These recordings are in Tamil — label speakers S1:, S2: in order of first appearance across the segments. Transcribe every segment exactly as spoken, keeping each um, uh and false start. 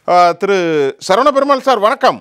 S1: திரு சரவண பெருமாள் சார் வணக்கம்.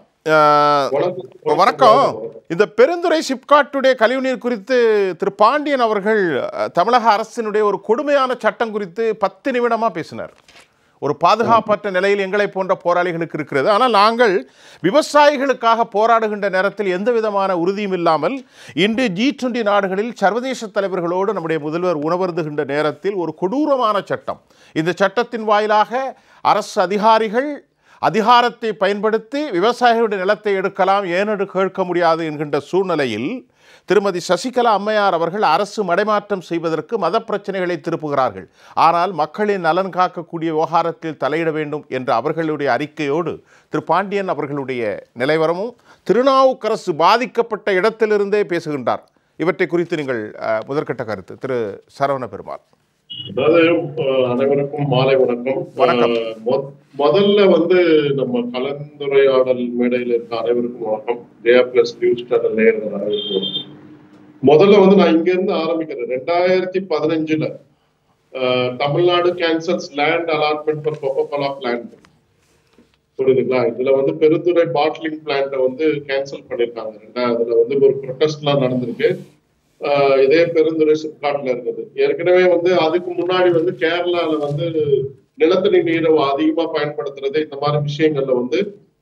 S1: வணக்கம். இந்த பெருந்துறை சிப்காட்டுடைய கழிவுநீர் குறித்து திரு பாண்டியன் அவர்கள் தமிழக அரசினுடைய ஒரு கொடுமையான சட்டம் குறித்து பத்து நிமிடமா பேசினார். ஒரு பாதுகாப்பற்ற நிலையில் எங்களை போன்ற போராளிகளுக்கு இருக்கிறது. ஆனால் நாங்கள் விவசாயிகளுக்காக போராடுகின்ற நேரத்தில் எந்த விதமான உறுதியும் இல்லாமல் இன்று ஜி டுவெண்டி நாடுகளில் சர்வதேச தலைவர்களோடு நம்முடைய முதல்வர் உணவருந்துகின்ற நேரத்தில் ஒரு கொடூரமான சட்டம். இந்த சட்டத்தின் வாயிலாக அரசு அதிகாரிகள் அதிகாரத்தை பயன்படுத்தி விவசாயிகளுடைய நிலத்தை எடுக்கலாம், ஏனென்று கேட்க முடியாது என்கின்ற சூழ்நிலையில் திருமதி சசிகலா அம்மையார் அவர்கள் அரசு மடைமாற்றம் செய்வதற்கு மத பிரச்சனைகளை திருப்புகிறார்கள். ஆனால் மக்களின் நலன் காக்கக்கூடிய விவகாரத்தில் தலையிட வேண்டும் என்ற அவர்களுடைய அறிக்கையோடு திரு பாண்டியன் அவர்களுடைய நிலைவரமும் திருநாவுக்கரசு பாதிக்கப்பட்ட இடத்திலிருந்தே பேசுகின்றார். இவற்றை குறித்து நீங்கள் முதற்கட்ட கருத்து திரு சரவண பெருமாள்.
S2: அதாவது அனைவருக்கும் மாலை வணக்கம். முதல்ல வந்து நம்ம கலந்துரையாடல் மேடையில் இருக்க அனைவருக்கும் வணக்கம். ஜயா பிளஸ் நியூஸ் சேனல் நேயர்கள் அனைவருக்கும் வணக்கம். முதல்ல வந்து நான் இங்க இருந்து ஆரம்பிக்கிறேன். ரெண்டாயிரத்தி பதினஞ்சுல Tamil Nadu cancels land allotment for Coca Cola plant, புரியுதுங்களா? இதுல வந்து பெருந்துறை பாட்லிங் பிளான்ட்டை வந்து கேன்சல் பண்ணிருக்காங்க. ரெண்டாவதுல வந்து ஒரு ப்ரொடெஸ்ட் எல்லாம் நடந்திருக்கு. இதே பெருந்துறை சிப்காட்ல இருக்குது. ஏற்கனவே வந்து அதுக்கு முன்னாடி வந்து கேரளால வந்து நிலத்தடி நீரை அதிகமா பயன்படுத்துறது, இந்த மாதிரி விஷயங்கள்ல வந்து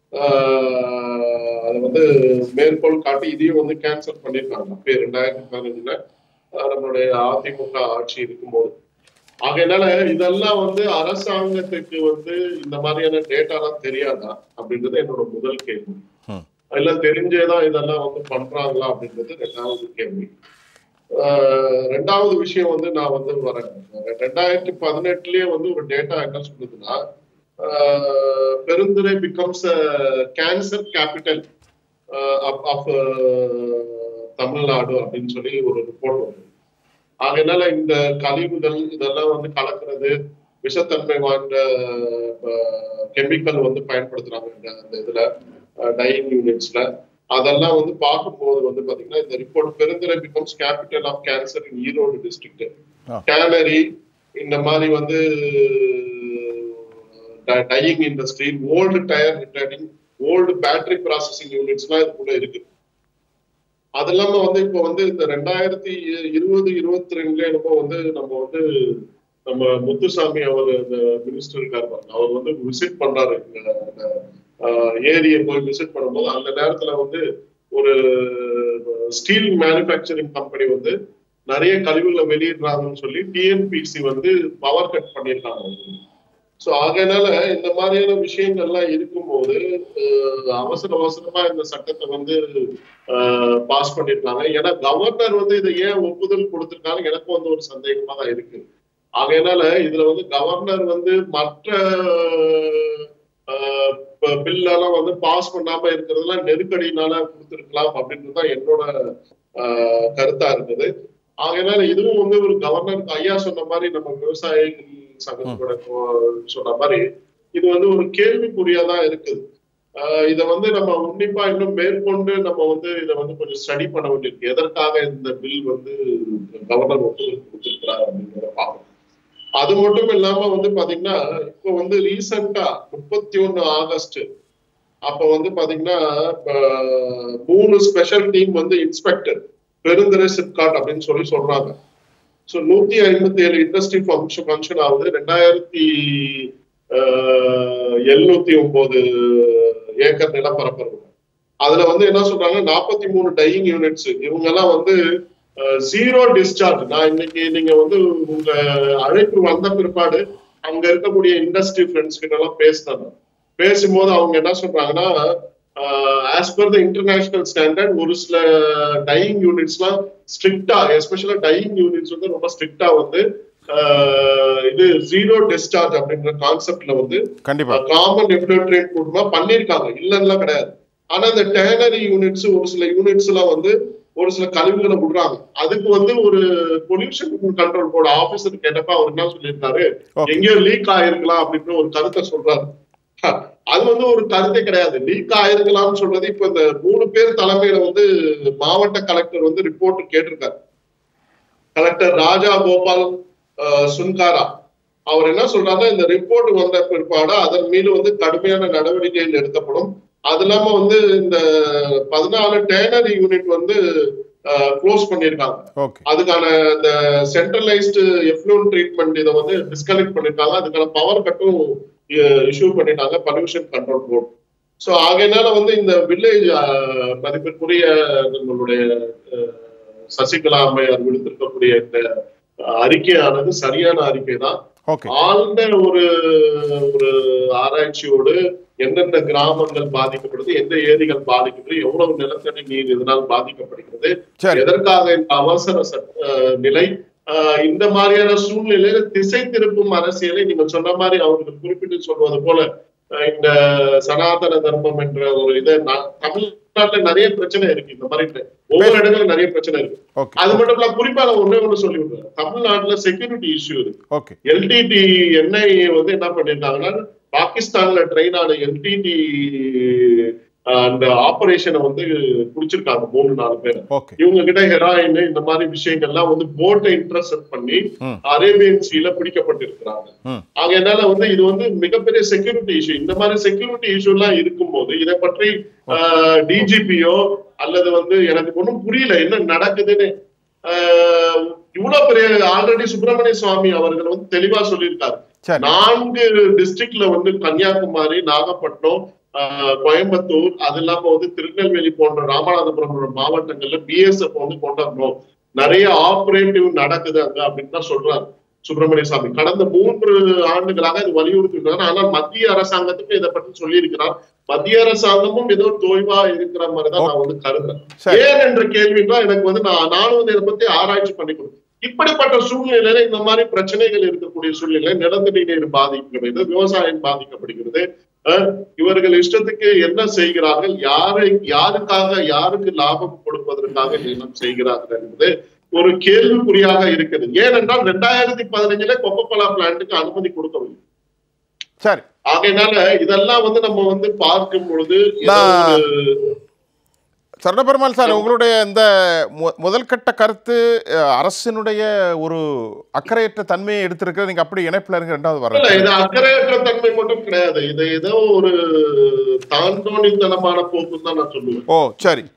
S2: ஆஹ் அதை வந்து மேற்கோள் காட்டி இதையும் வந்து கேன்சல் பண்ணிருக்காங்க. அப்பே ரெண்டாயிரத்தி பதினஞ்சுல நம்மளுடைய அதிமுக ஆட்சி இருக்கும்போது. ஆகையினால இதெல்லாம் வந்து அரசாங்கத்துக்கு வந்து இந்த மாதிரியான டேட்டாலாம் தெரியாதா அப்படின்றது என்னோட முதல் கேள்வி. எல்லாம் தெரிஞ்சேதான் இதெல்லாம் வந்து பண்றாங்களா அப்படின்றது ரெண்டாவது கேள்வி. ரெண்டாவது விஷயம் வந்து நான் வந்து வரேன். ரெண்டாயிரத்தி பதினெட்டுலயே வந்து ஒரு டேட்டா என்ன சொல்லுதுன்னா, Perundurai becomes cancer capital of Tamil Nadu அப்படின்னு சொல்லி ஒரு ரிப்போர்ட் வருது. அதனால இந்த கழிவுகள் இதெல்லாம் வந்து கலக்கிறது, விஷத்தன்மை வாய்ந்த கெமிக்கல் வந்து பயன்படுத்துறாங்க அந்த இதுல டையிங் யூனிட்ஸ்ல. அதெல்லாம் வந்து பார்க்கும்போது வந்து பாத்தீங்கன்னா இந்த report Perundurai becomes capital of cancer in Erode district, cannery, இந்த மாதிரி வந்து dyeing industry, old tyre returning, old battery processing units எல்லாம் இதுக்குள்ள இருக்கு. அது இல்லாம வந்து இப்போ வந்து இந்த ரெண்டாயிரத்தி இருபது இருபத்தி ரெண்டுல என்னமோ வந்து நம்ம வந்து நம்ம முத்துசாமி அவர் இந்த மினிஸ்டர் இருக்காரு, அவர் வந்து விசிட் பண்றாரு ஏரியை போய் விசிட் பண்ணும்போது அந்த நேரத்துல வந்து ஒரு ஸ்டீல் மேனுபேக்சரிங் கம்பெனி வந்து நிறைய கழிவுகளை வெளியிடுறாங்கன்னு சொல்லி டிஎன்பிசி வந்து பவர் கட் பண்ணியிருக்காங்க. ஸோ ஆகையினால இந்த மாதிரியான விஷயங்கள்லாம் இருக்கும்போது அவசர அவசரமா இந்த சட்டத்தை வந்து பாஸ் பண்ணிருக்காங்க. ஏன்னா கவர்னர் வந்து இதை ஏன் ஒப்புதல் கொடுத்திருக்காங்க எனக்கு வந்து ஒரு சந்தேகமா தான் இருக்கு. ஆகையினால இதுல வந்து கவர்னர் வந்து மற்ற பில்லெல்லாம் வந்து பாஸ் பண்ணாம இருக்கிறதுலாம் நெருக்கடினால கொடுத்திருக்கலாம் அப்படின்றதுதான் என்னோட ஆஹ் கருத்தா இருக்குது. ஆகையினால இதுவும் வந்து ஒரு கவர்னர் ஐயா சொன்ன மாதிரி நம்ம விவசாயிகள் சங்கத்தோட சொன்ன மாதிரி இது வந்து ஒரு கேள்விக்குறியாதான் இருக்குது. ஆஹ் இதை வந்து நம்ம உன்னிப்பா இன்னும் மேற்கொண்டு நம்ம வந்து இதை வந்து கொஞ்சம் ஸ்டடி பண்ண வேண்டியிருக்கு. எதற்காக இந்த பில் வந்து கவர்னர் ஒப்புதல் கொடுத்திருக்கிறார் அப்படின்றத பார்க்கணும். அது மட்டும் இல்லாம வந்து பாத்தீங்கன்னா இப்போ வந்து ரீசெண்டா முப்பத்தி ஒண்ணு ஆகஸ்ட் அப்ப வந்து பாத்தீங்கன்னா மூணு ஸ்பெஷல் டீம் வந்து இன்ஸ்பெக்டர் பெருந்துறை சிப்காட் அப்படின்னு சொல்லி சொல்றாங்க. ஸோ நூத்தி ஐம்பத்தி ஏழு இண்டஸ்ட்ரி ஃபங்க்ஷன் ஃபங்க்ஷன் ஆகுது. ரெண்டாயிரத்தி ஆஹ் எழுநூத்தி ஒன்பது ஏக்கர் நிலப்பரப்பு இருக்கு. அதுல வந்து என்ன சொல்றாங்க, நாற்பத்தி மூணு டையிங் யூனிட்ஸ் இவங்க எல்லாம் வந்து ஜீரோ டிஸ்சார்ஜ். நான் இன்னைக்கு நீங்க வந்து உங்க அழைப்பு வந்த பிற்பாடு அங்க இருக்கக்கூடிய இண்டஸ்ட்ரி ஃப்ரெண்ட்ஸ் கிட்ட எல்லாம் பேசினாங்க. பேசும்போது அவங்க என்ன சொல்றாங்கன்னா, as per the international standard ஒரு சில டையிங் யூனிட்ஸ் எல்லாம் ஸ்ட்ரிக்டா, எஸ்பெஷலா டையிங் யூனிட்ஸ் வந்து ரொம்ப ஸ்ட்ரிக்டா வந்து இது ஜீரோ டிஸ்சார்ஜ் அப்படின்ற கான்செப்ட்ல வந்து காமன் எஃப்ளூயன்ட் மூலமா பண்ணிருக்காங்க, இல்லைன்னா கிடையாது. ஆனா இந்த டேனரி யூனிட்ஸ் ஒரு சில யூனிட்ஸ் எல்லாம் வந்து ஒரு சில கழிவுகளை விடுறாங்க. அதுக்கு வந்து ஒரு பொல்யூஷன் கண்ட்ரோல் போர்டு ஆபீசர் கேட்டப்ப அவர் என்ன சொல்லியிருக்காரு, எங்கேயோ லீக் ஆயிருக்கலாம் அப்படின்ற ஒரு கருத்தை சொல்றாரு. அது வந்து ஒரு கருத்தை கிடையாது. லீக் ஆயிருக்கலாம்னு சொல்றது இப்ப இந்த மூணு பேர் தலைமையில வந்து மாவட்ட கலெக்டர் வந்து ரிப்போர்ட் கேட்டிருக்காரு. கலெக்டர் ராஜா கோபால் சுன்காரா அவர் என்ன சொல்றாங்க, இந்த ரிப்போர்ட் வந்த பிற்பாடு அதன் மீது வந்து கடுமையான நடவடிக்கைகள் எடுக்கப்படும். அது இல்லாம வந்து இந்த பதினாலு டேனரி யூனிட் வந்து க்ளோஸ் பண்ணிருக்காங்க. அதுக்கான இந்த சென்ட்ரலைஸ்டு எஃப்ளூயன்ட் ட்ரீட்மெண்ட் இதை வந்து டிஸ்கனெக்ட் பண்ணிருக்காங்க. அதுக்கான பவர் கட்டும் இஷ்யூ பண்ணிட்டாங்க பொல்யூஷன் கண்ட்ரோல் போர்டு. சோ ஆகையினால வந்து இந்த வில்லேஜ் மதிப்பிற்குரிய நம்மளுடைய சசிகலா அம்மையார் விடுத்திருக்கக்கூடிய இந்த அறிக்கையானது சரியான அறிக்கை தான். ஆழ்ந்த ஒரு ஒரு ஆராய்ச்சியோடு எந்தெந்த கிராமங்கள் பாதிக்கப்படுது, எந்த ஏரிகள் பாதிக்கப்படுது, எவ்வளவு நிலத்தடி நீர் இதனால் பாதிக்கப்படுகிறது, எதற்காக இந்த அவசர நிலை, இந்த மாதிரியான சூழ்நிலையில திசை திருப்பும் அரசியலை நீங்க சொன்ன மாதிரி அவர்கள் குறிப்பிட்டு சொல்வது போல இந்த சனாதன தர்மம் என்ற ஒரு இதை தமிழ்நாட்டுல நிறைய பிரச்சனை இருக்கு. இந்த மாதிரி ஒவ்வொரு இடங்களும் நிறைய பிரச்சனை இருக்கு. அது மட்டும் இல்ல, குறிப்பா நான் ஒண்ணே ஒண்ணு சொல்லி விடுறேன். தமிழ்நாட்டுல செக்யூரிட்டி இஷ்யூ இருக்கு. எல்டிடி என்ஐ வந்து என்ன பண்ணிருக்காங்கன்னா, பாகிஸ்தான்ல ட்ரெயின் ஆன எல்டிடி அந்த ஆபரேஷனை வந்து குடிச்சிருக்காங்க மூணு நாலு பேர். இவங்க கிட்ட ஹெராயின் இந்த மாதிரி விஷயங்கள்லாம் வந்து போட்டை இன்டர்செப்ட் பண்ணி அரேபியன் சீல பிடிக்கப்பட்டிருக்கிறாங்க. ஆகையினால வந்து இது வந்து மிகப்பெரிய செக்யூரிட்டி இஷ்யூ. இந்த மாதிரி செக்யூரிட்டி இஷ்யூ எல்லாம் இருக்கும்போது இதை பற்றி டிஜிபியோ அல்லது வந்து எனக்கு ஒன்றும் புரியல என்ன நடக்குதுன்னு. இவ்வளவு பெரிய ஆல்ரெடி சுப்பிரமணிய சுவாமி அவர்கள் வந்து தெளிவா சொல்லியிருக்காரு. நான்கு டிஸ்ட்ரிக்ட்ல வந்து கன்னியாகுமரி, நாகப்பட்டினம், கோயம்புத்தூர், அது இல்லாம வந்து திருநெல்வேலி போன்ற ராமநாதபுரம் மாவட்டங்கள்ல பிஎஸ்எஃப் வந்து கொண்டு வரணும், நிறைய ஆபரேட்டிவ் நடக்குது அங்க அப்படின்னு தான் சொல்றாரு சுப்பிரமணிய சாமி. கடந்த மூன்று ஆண்டுகளாக இது வலியுறுத்திருக்காங்க. ஆனால் மத்திய அரசாங்கத்துக்கு இதை பற்றி சொல்லி இருக்கிறார். மத்திய அரசாங்கமும் ஏதோ தோய்வா இருக்கிற மாதிரிதான் நான் வந்து கருதுறேன். ஏன் என்ற கேள்விதான் எனக்கு வந்து நான் நானும் வந்து இதை பத்தி ஆராய்ச்சி பண்ணி கொடுத்தேன். இப்படிப்பட்ட சூழ்நிலையில இந்த மாதிரி பிரச்சனைகள் இருக்கக்கூடிய சூழ்நிலை, நிலத்தடி நீர் பாதிக்கப்படுகிறது, விவசாயம் பாதிக்கப்படுகிறது. இவர்கள் இஷ்டத்துக்கு என்ன செய்கிறார்கள், யாரை யாருக்காக யாருக்கு லாபம் கொடுப்பதற்காக எல்லாம் செய்கிறார்கள் என்பது ஒரு கேள்விக்குறியாக இருக்குது. ஏனென்றால் ரெண்டாயிரத்தி பதினஞ்சுல கொக்கோ கோலா பிளான்ட்டுக்கு அனுமதி கொடுக்கவில்லை.
S1: சரி,
S2: ஆகையினால இதெல்லாம் வந்து நம்ம வந்து பார்க்கும் பொழுது
S1: சரணபெருமாள் சார், உங்களுடைய இந்த முதல் கட்ட கருத்து அரசினுடைய ஒரு அக்கறையற்ற தன்மையை எடுத்திருக்கிறது. நீங்க அப்படி இணைப்புல இருக்க ரெண்டாவது வரல.
S2: இது அக்கறையற்ற தன்மை மட்டும் கிடையாது, இது ஏதோ ஒரு தாந்தோணித்தனமான போக்கு தான் நான் சொல்லுவேன்.
S1: ஓ சரி.